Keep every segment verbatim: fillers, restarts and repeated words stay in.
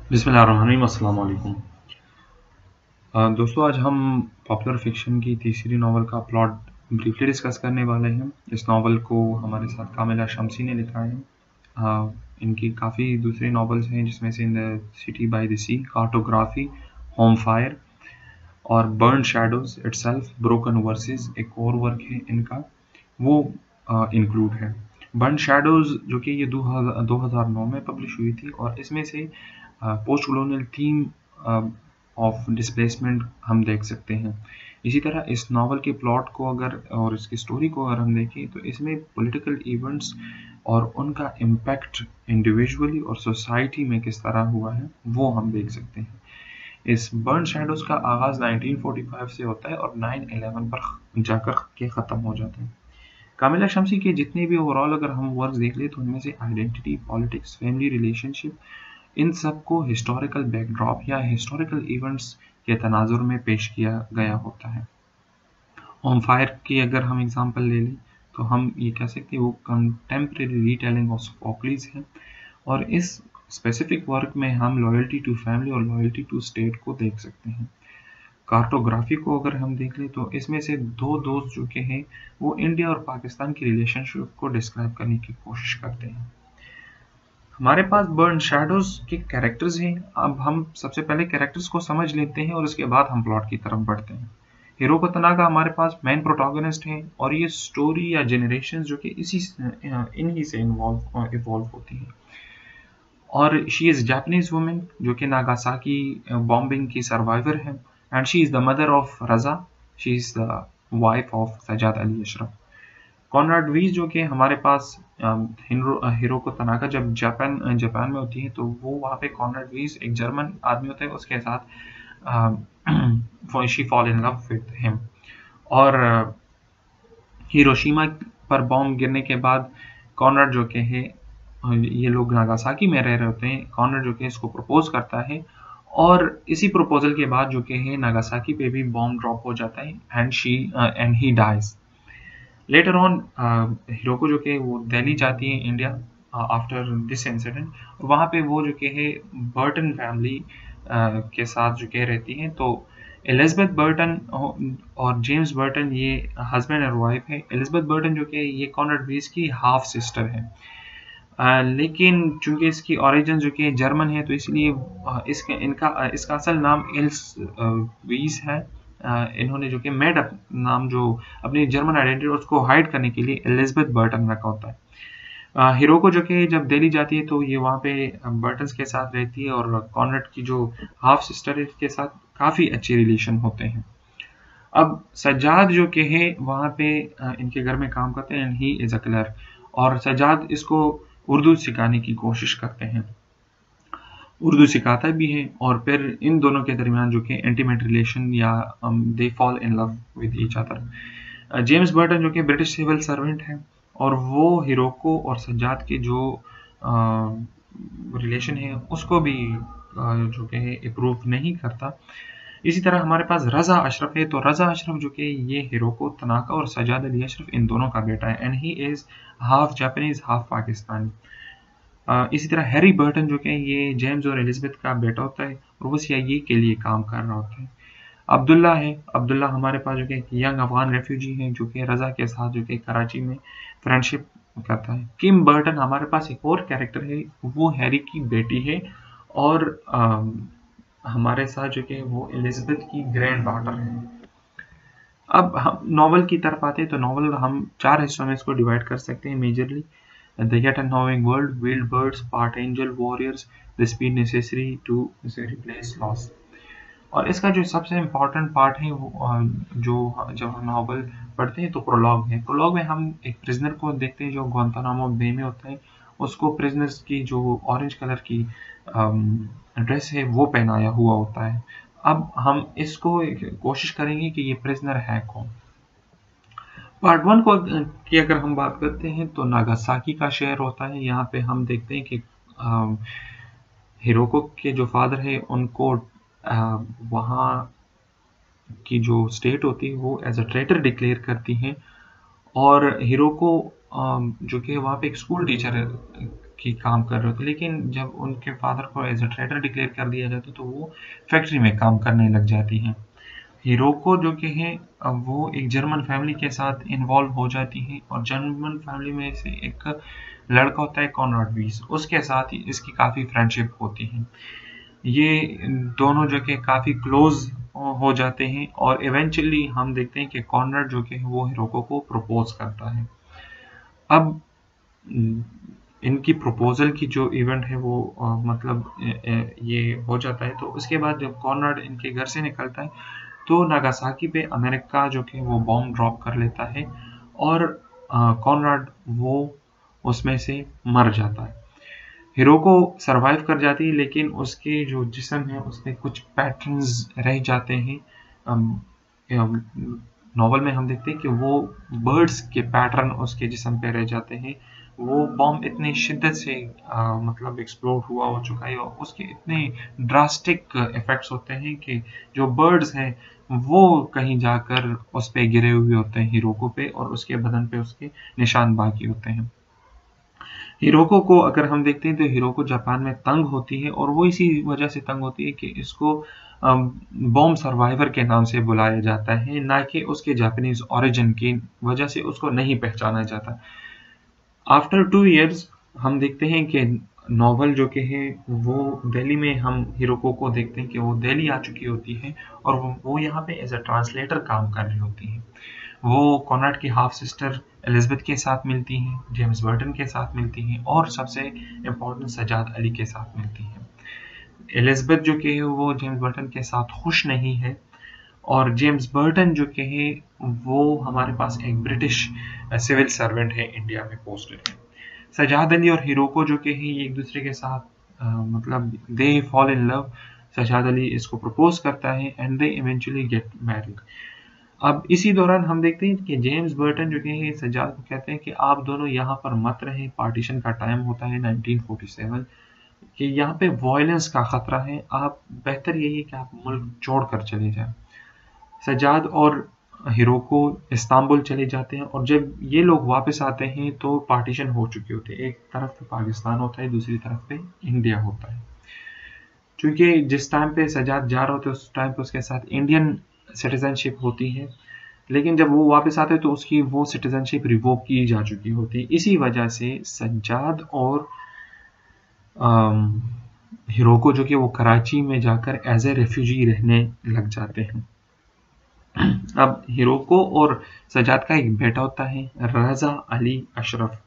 बिस्मिल्लाहिर्रहमानिर्रहीम, अस्सलाम वालेकुम। अ, दोस्तों आज हम पॉपुलर फिक्शन की तीसरी नावल का प्लॉट ब्रीफली डिस्कस करने वाले हैं। इस नावल को हमारे साथ कामिला शम्सी ने लिखा है। अ, इनकी काफ़ी दूसरी नावल्स हैं जिसमें से in the city by the sea, cartography, home fire और burn shadows itself, broken verses एक और वर्क है इनका, वो इंक्लूड है। बर्न शैडोज जो कि ये दो हज़ार नौ में पब्लिश हुई थी और इसमें से post colonial theme of displacement हम देख सकते हैं। इसी तरह इस नावल के प्लॉट को अगर और इसकी स्टोरी को अगर हम देखें तो इसमें पॉलिटिकल इवेंट्स और उनका इम्पैक्ट इंडिविजुअली और सोसाइटी में किस तरह हुआ है वो हम देख सकते हैं। इस बर्न शैडोज का आगाज़ नाइनटीन फोर्टी फाइव से होता है और नाइन इलेवन पर जाकर के ख़त्म हो जाता है। कामिला शम्सी के जितने भी ओवरऑल अगर हम वर्क देख ले तो उनमें से आइडेंटिटी, पॉलिटिक्स, फैमिली रिलेशनशिप, इन सब को हिस्टोरिकल बैकड्रॉप या हिस्टोरिकल इवेंट्स के तनाजुर में पेश किया गया होता है। होम फायर की अगर हम एग्जांपल ले लें तो हम ये कह सकते हैं वो कंटेम्प्रेरी रीटेलिंग ऑफ सोफोक्लिस है और इस स्पेसिफिक वर्क में हम लॉयल्टी टू फैमिली और लॉयल्टी टू स्टेट को देख सकते हैं। कार्टोग्राफी को अगर हम देख लें तो इसमें से दो दोस्त जो के हैं वो इंडिया और पाकिस्तान की रिलेशनशिप को डिस्क्राइब करने की कोशिश करते हैं। हमारे पास बर्न शैडोज के कैरेक्टर्स हैं। अब हम सबसे पहले कैरेक्टर्स को समझ लेते हैं और उसके बाद हम प्लॉट की तरफ बढ़ते हैं। हिरोको तनागा हमारे पास मेन प्रोटोगनिस्ट हैं और ये स्टोरी या जनरेशन जो कि इसी इन्हीं से इन्वॉल्व इवॉल्व होती हैं। और शी इज़ जापानीज वुमेन जो कि नागासाकी बॉम्बिंग की सर्वाइवर है and she is the mother of Raza, she is the wife of Sajjad Ali Ashraf. Konrad Weiss जो कि हमारे पास हिरोको तनाका जब जापान जापान में होती है तो वो वहाँ पे कॉनराड वीज एक जर्मन आदमी होता है, उसके साथ she fall in love with him. और हिरोशिमा पर बॉम्ब गिरने के बाद कॉनराड जो कि है, ये लोग नागासाकी में रह रहे होते हैं, कॉनराड जो कि इसको प्रपोज करता है और इसी प्रपोजल के बाद जो कि है नागासाकी पे भी बॉम्ब ड्रॉप हो जाता है and she and he dies. Later on Hiroko जो कि वो दिल्ली जाती है इंडिया आफ्टर दिस इंसिडेंट, वहाँ पे वो जो कि है बर्टन फैमिली uh, के साथ जो कि रहती हैं। तो एलिज़ाबेथ बर्टन और जेम्स बर्टन ये हस्बैंड और वाइफ है। एलिज़ाबेथ बर्टन जो कि ये कॉनराड वीज की हाफ सिस्टर है, uh, लेकिन चूंकि इसकी ओरिजिन जो कि जर्मन है तो इसलिए uh, इसका इनका uh, इसका असल नाम एल्स वीज है। Uh, इन्होंने जो कि मेड अप नाम जो अपनी जर्मन आइडेंटिटी उसको हाइड करने के लिए एलिज़ाबेथ बर्टन रखा होता है। हिरोको जो कि जब दिल्ली जाती है तो ये वहाँ पे बर्टन्स के साथ रहती है और कॉनराड की जो हाफ सिस्टर है इसके साथ काफ़ी अच्छे रिलेशन होते हैं। अब सज्जाद जो कि है वहाँ पे इनके घर में काम करते हैं and he is a clerk और सज्जाद इसको उर्दू सिखाने की कोशिश करते हैं, उर्दू सिखाता भी है और फिर इन दोनों के दरमियान जो कि इंटीमेट रिलेशन या they fall in love with each other. James Burton जो कि ब्रिटिश सिविल सर्वेंट है और वो हिरोको और सज्जाद के जो रिलेशन है उसको भी uh, जो कि अप्रूव नहीं करता। इसी तरह हमारे पास रजा अशरफ है, तो रजा अशरफ जो कि ये हिरोको तनाका और सजाद अली अशरफ इन दोनों का बेटा है and he is half Japanese half Pakistani. Uh, इसी तरह हैरी बर्टन जो कि ये जेम्स और एलिज़ाबेथ का बेटा होता है और वो सीआईए के लिए काम कर रहा होता है। अब्दुल्ला है, अब्दुल्ला हमारे पास जो कि यंग अफगान रेफ्यूजी है जो कि रजा के साथ जो कि कराची में फ्रेंडशिप करता है। किम बर्टन हमारे पास एक और कैरेक्टर है, वो हैरी की बेटी है और आ, हमारे साथ जो कि वो एलिज़ाबेथ की ग्रैंड डॉटर है। अब हम नॉवल की तरफ आते हैं तो नॉवल हम चार हिस्सों में इसको डिवाइड कर सकते हैं majorly. The yet unknowing world, wild birds, part angel, warriors, the speed necessary to replace loss। और इसका जो सबसे इम्पोर्टेंट पार्ट है वो जो जब हम नॉवल पढ़ते हैं तो प्रोलॉग है। प्रोलॉग में हम एक प्रिजनर को देखते हैं जो ग्वांतानामो बे में होता है, उसको प्रिजनर्स की जो ऑरेंज कलर की ड्रेस है वो पहनाया हुआ होता है। अब हम इसको कोशिश करेंगे कि ये प्रिजनर है कौन। पार्ट वन को की अगर हम बात करते हैं तो नागासाकी का शहर होता है। यहाँ पे हम देखते हैं कि हिरोको के जो फादर है उनको वहाँ की जो स्टेट होती है वो एज अ ट्रेटर डिक्लेयर करती हैं और हिरोको जो कि वहाँ पे एक स्कूल टीचर की काम कर रहे होते, लेकिन जब उनके फादर को एज अ ट्रेडर डिक्लेयर कर दिया जाता तो वो फैक्ट्री में काम करने लग जाती हैं। हिरोको जो कि है वो एक जर्मन फैमिली के साथ इन्वॉल्व हो जाती है और जर्मन फैमिली में से एक लड़का होता है कॉनराड वीस, उसके साथ ही इसकी काफ़ी फ्रेंडशिप होती है। ये दोनों जो कि काफ़ी क्लोज हो जाते हैं और इवेंचुअली हम देखते हैं कि कॉनराड जो कि वो हिरोको को प्रपोज करता है। अब इनकी प्रपोजल की जो इवेंट है वो आ, मतलब ये हो जाता है, तो उसके बाद जब कॉनराड इनके घर से निकलता है तो नागासाकी पे अमेरिका जो कि वो बॉम्ब ड्रॉप कर लेता है और कॉनराड वो उसमें से मर जाता है। हिरोको सरवाइव कर जाती है, लेकिन उसके जो जिस्म है उसमें कुछ पैटर्न्स रह जाते हैं। नॉवल में हम देखते हैं कि वो बर्ड्स के पैटर्न उसके जिस्म पे रह जाते हैं। वो बॉम्ब इतनी शिद्दत से आ, मतलब एक्सप्लोड हुआ हो चुका है और उसके इतने ड्रास्टिक इफेक्ट्स होते हैं कि जो बर्ड्स हैं वो कहीं जाकर उस पे गिरे हुए होते हैं हिरोको पे, और उसके बदन पे उसके निशान बाकी होते हैं। हिरोको को अगर हम देखते हैं तो हिरोको जापान में तंग होती है और वो इसी वजह से तंग होती है कि इसको बॉम्ब सर्वाइवर के नाम से बुलाया जाता है, ना कि उसके जापानीज ओरिजिन की वजह से उसको नहीं पहचाना जाता। आफ्टर टू इयर्स हम देखते हैं कि नॉवल जो कि है वो दिल्ली में, हम हिरोको को देखते हैं कि वो दिल्ली आ चुकी होती है और वो, वो यहाँ पे एज अ ट्रांसलेटर काम कर रही होती है। वो कॉनराड की हाफ सिस्टर एलिजाबेथ के साथ मिलती हैं, जेम्स बर्टन के साथ मिलती हैं और सबसे इम्पोर्टेंट सजाद अली के साथ मिलती हैं। एलिजाबेथ जो कि है वो जेम्स बर्टन के साथ खुश नहीं है और जेम्स बर्टन जो कि है वो हमारे पास एक ब्रिटिश सिविल सर्वेंट है, इंडिया में पोस्टेड है। सजाद अली और हिरोको जो कि है एक दूसरे के साथ आ, मतलब they fall in love. Sajjad Ali इसको प्रपोज करता है and they eventually get married. अब इसी दौरान हम देखते हैं कि जेम्स बर्टन जो कि सजाद को कहते हैं कि आप दोनों यहाँ पर मत रहें, पार्टीशन का टाइम होता है नाइनटीन फोर्टी सेवन, कि यहाँ पे वायलेंस का खतरा है, आप बेहतर यही है कि आप मुल्क छोड़ कर चले जाएं। सजाद और हिरोको इस्तांबुल चले जाते हैं और जब ये लोग वापस आते हैं तो पार्टीशन हो चुकी होती है, एक तरफ पे पाकिस्तान होता है, दूसरी तरफ पे इंडिया होता है। क्योंकि जिस टाइम पे सजाद जा रहा होता है उस टाइम पे उसके साथ इंडियन सिटीजनशिप होती है, लेकिन जब वो वापस आते हैं तो उसकी वो सिटीजनशिप रिवोक की जा चुकी होती है। इसी वजह से सज्जाद और हिरोको जो कि वो कराची में जाकर एज ए रेफ्यूजी रहने लग जाते हैं। अब हिरोको और सजाद का एक बेटा होता है रजा अली अशरफ।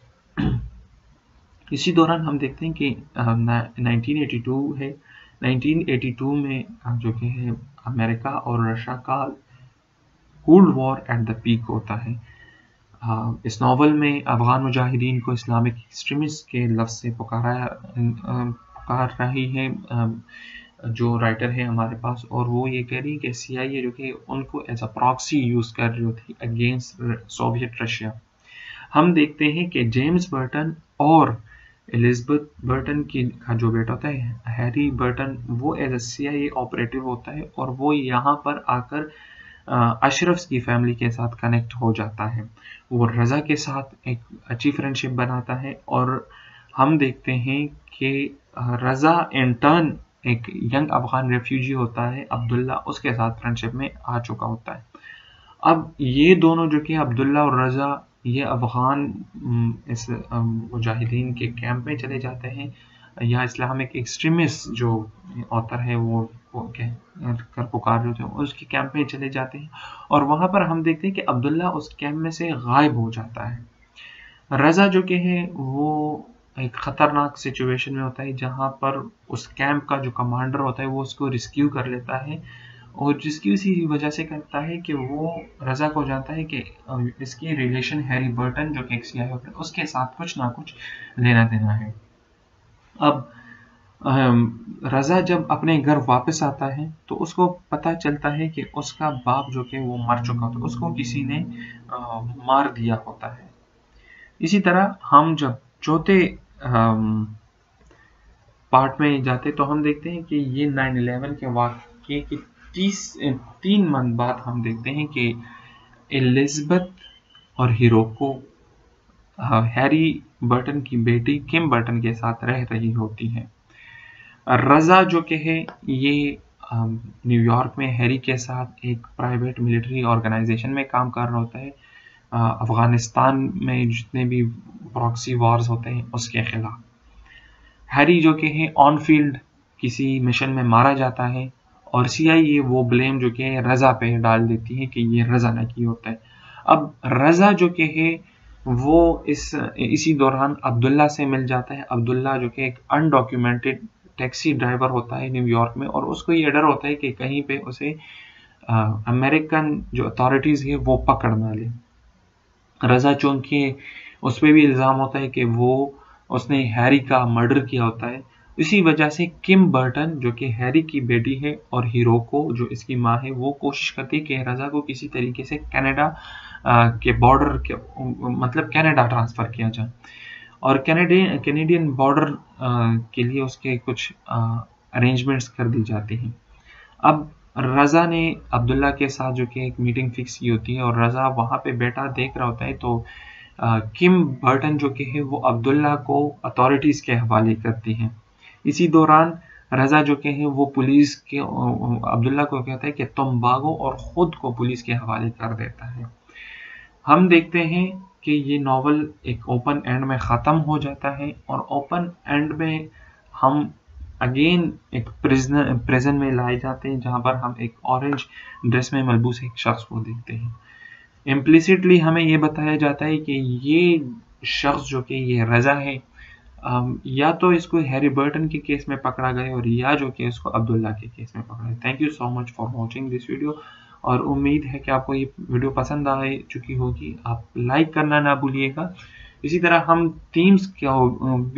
इसी दौरान हम देखते हैं कि नाइनटीन एटी टू है, नाइनटीन एटी टू में जो कि है अमेरिका और रशिया का cold war at the peak होता है। इस नावल में अफगान मुजाहिदीन को इस्लामिक एक्सट्रीमिस्ट के लफ्ज़ से पुकारा पुकार रही है जो राइटर है हमारे पास, और वो ये कह रही है कि सी आई ए जो कि उनको एज अ प्रॉक्सी यूज़ कर रही होती अगेंस्ट सोवियत रशिया। हम देखते हैं कि जेम्स बर्टन और एलिजाबेथ बर्टन की का जो बेटा होता है हैरी बर्टन, वो as a C I A operative होता है और वो यहाँ पर आकर अशरफ की फैमिली के साथ कनेक्ट हो जाता है। वो रज़ा के साथ एक अच्छी फ्रेंडशिप बनाता है और हम देखते हैं कि रज़ा इन टर्न एक यंग अफगान रेफ्यूजी होता है अब्दुल्ला, उसके साथ फ्रेंडशिप में आ चुका होता है। अब ये दोनों जो कि अब्दुल्ला और रज़ा ये अफगान इस मुजाहिदीन के कैंप में चले जाते हैं, या इस्लामिक एक्सट्रीमिस्ट जो ऑथर है वो वो कह कर पुकार रहे होते हैं उसके कैंप में चले जाते हैं और वहाँ पर हम देखते हैं कि अब्दुल्ला उस कैंप में से गायब हो जाता है। रज़ा जो कि है वो एक ख़तरनाक सिचुएशन में होता है जहाँ पर उस कैंप का जो कमांडर होता है वो उसको रिस्क्यू कर लेता है और जिसकी उसी वजह से करता है कि वो रज़ा को जानता है कि इसकी रिलेशन हैरी बर्टन जो कि एक सीआईए होता है उसके साथ कुछ ना कुछ लेना देना है। अब रज़ा जब अपने घर वापस आता है तो उसको पता चलता है कि उसका बाप जो कि वो मर चुका होता है, उसको किसी ने आ, मार दिया होता है। इसी तरह हम जब चौथे पार्ट में जाते तो हम देखते हैं कि ये नाइन इलेवन के वाक़ये की तीस तीन मंथ बाद हम देखते हैं कि एलिजाबेथ और हिरोको हैरी बर्टन की बेटी किम बर्टन के साथ रह रही होती है। रज़ा जो कि है ये न्यूयॉर्क में हैरी के साथ एक प्राइवेट मिलिट्री ऑर्गेनाइजेशन में काम कर रहा होता है, अफगानिस्तान में जितने भी प्रॉक्सी वॉर्स होते हैं उसके खिलाफ। हैरी जो कि है ऑन फील्ड किसी मिशन में मारा जाता है और सीआईए वो ब्लेम जो कि है रज़ा पे डाल देती है कि ये रज़ा ने की होता है। अब रज़ा जो कि है वो इस इसी दौरान अब्दुल्ला से मिल जाता है। अब्दुल्ला जो कि एक अनडॉक्यूमेंटेड टैक्सी ड्राइवर होता है न्यूयॉर्क में, और उसको ये डर होता है कि कहीं पे उसे अमेरिकन जो अथॉरिटीज़ है वो पकड़ ना ले। रज़ा चूंकि उस पर भी इल्ज़ाम होता है कि वो उसने हैरी का मर्डर किया होता है, इसी वजह से किम बर्टन जो कि हैरी की बेटी है और हिरोको जो इसकी माँ है वो कोशिश करती है कि रज़ा को किसी तरीके से कनाडा के बॉर्डर के मतलब कनाडा ट्रांसफ़र किया जाए, और कैनेडियन कैनेडियन बॉर्डर के लिए उसके कुछ अरेंजमेंट्स कर दी जाती हैं। अब रज़ा ने अब्दुल्ला के साथ जो कि एक मीटिंग फिक्स की होती है और रज़ा वहाँ पे बैठा देख रहा होता है, तो आ, किम बर्टन जो कि है वो अब्दुल्ला को अथॉरिटीज़ के हवाले करती हैं। इसी दौरान रज़ा जो कि है वो पुलिस के अब्दुल्ला को कहता है कि तुम भागो, और ख़ुद को पुलिस के हवाले कर देता है। हम देखते हैं कि ये नावल एक ओपन एंड में ख़त्म हो जाता है, और ओपन एंड में हम अगेन एक प्रिजनर प्रिजन में लाए जाते हैं जहाँ पर हम एक ऑरेंज ड्रेस में मलबूस एक शख्स को देखते हैं। इम्प्लिसिटली हमें ये बताया जाता है कि ये शख्स जो कि ये रज़ा है, या तो इसको हैरी बर्टन के केस में पकड़ा गया और या जो कि इसको अब्दुल्ला के केस में पकड़ा गया। Thank you so much for watching this video, और उम्मीद है कि आपको ये वीडियो पसंद आ चुकी होगी। आप लाइक करना ना भूलिएगा। इसी तरह हम थीम्स क्या